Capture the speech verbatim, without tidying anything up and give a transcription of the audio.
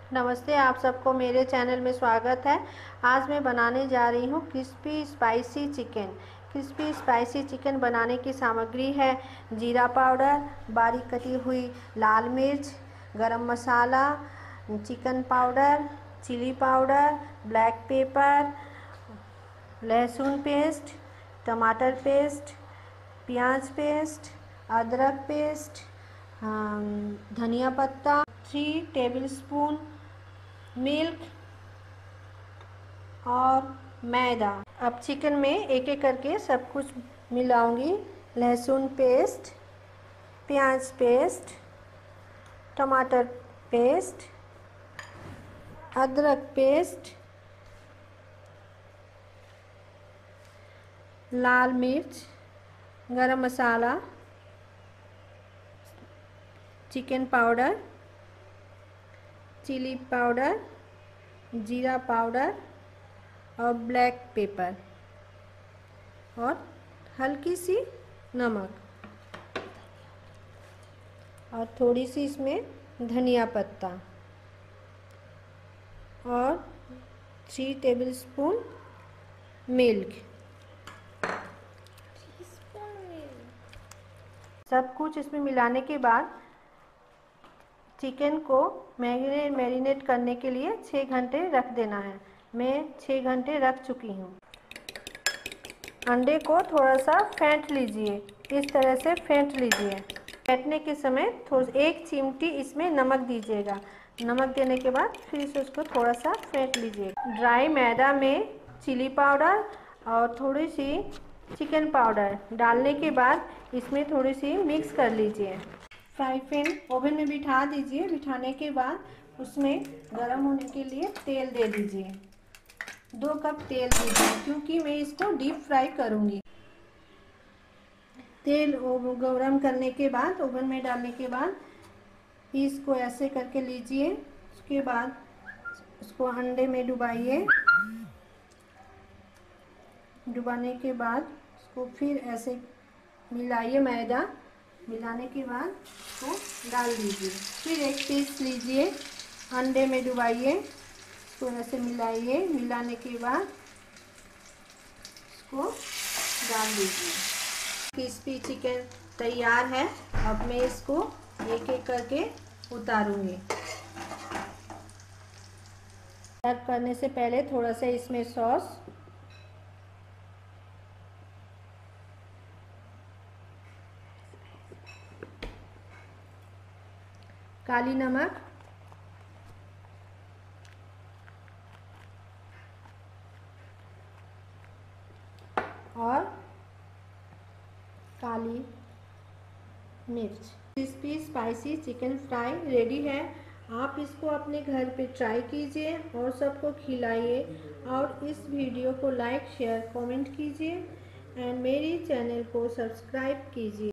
नमस्ते, आप सबको मेरे चैनल में स्वागत है। आज मैं बनाने जा रही हूँ crispy spicy chicken. Crispy spicy chicken बनाने की सामग्री है जीरा पाउडर, बारीक कटी हुई लाल मिर्च, garam masala, chicken powder, chilli powder, black pepper, लहसुन पेस्ट, टमाटर पेस्ट, प्याज पेस्ट, अदरक पेस्ट, धनिया पत्ता, थ्री टेबलस्पून मिल्क और मैदा। अब चिकन में एक एक करके सब कुछ मिलाऊंगी। लहसुन पेस्ट, प्याज पेस्ट, टमाटर पेस्ट, अदरक पेस्ट, लाल मिर्च, garam masala, chicken powder, chilli powder, जीरा पाउडर और ब्लैक पेपर और हल्की सी नमक और थोड़ी सी इसमें धनिया पत्ता और थ्री टेबलस्पून मिल्क। सब कुछ इसमें मिलाने के बाद चिकन को मैरिनेट मैरिनेट करने के लिए छः घंटे रख देना है। मैं छः घंटे रख चुकी हूँ। अंडे को थोड़ा सा फेंट लीजिए, इस तरह से फेंट लीजिए। फेंटने के समय थोड़ा एक चिमटी इसमें नमक दीजिएगा। नमक देने के बाद फिर से उसको थोड़ा सा फेंट लीजिए। ड्राई मैदा में चिली पाउडर और थोड़ी सी चिकन पाउडर डालने के बाद इसमें थोड़ी सी मिक्स कर लीजिए। फ्राई पैन ओवन में बिठा दीजिए। बिठाने के बाद उसमें गरम होने के लिए तेल दे दीजिए। दो कप तेल दीजिए क्योंकि मैं इसको डीप फ्राई करूँगी। तेल गरम करने के बाद ओवन में डालने के बाद पीस को ऐसे करके लीजिए। उसके बाद उसको अंडे में डुबाइए। डुबाने के बाद उसको फिर ऐसे मिलाइए। मैदा मिलाने के बाद उसको डाल दीजिए। फिर एक पीस लीजिए, अंडे में डुबाइए, उसको ऐसे मिलाइए। मिलाने के बाद उसको डाल दीजिए। क्रिस्पी चिकन तैयार है। अब मैं इसको एक एक करके उतारूंगी। सर्व करने से पहले थोड़ा सा इसमें सॉस, काली नमक, और काली मिर्च। Crispy spicy chicken fry ready है। आप इसको अपने घर पे ट्राई कीजिए और सबको खिलाइए। और इस वीडियो को लाइक शेयर कमेंट कीजिए एंड मेरी चैनल को सब्सक्राइब कीजिए।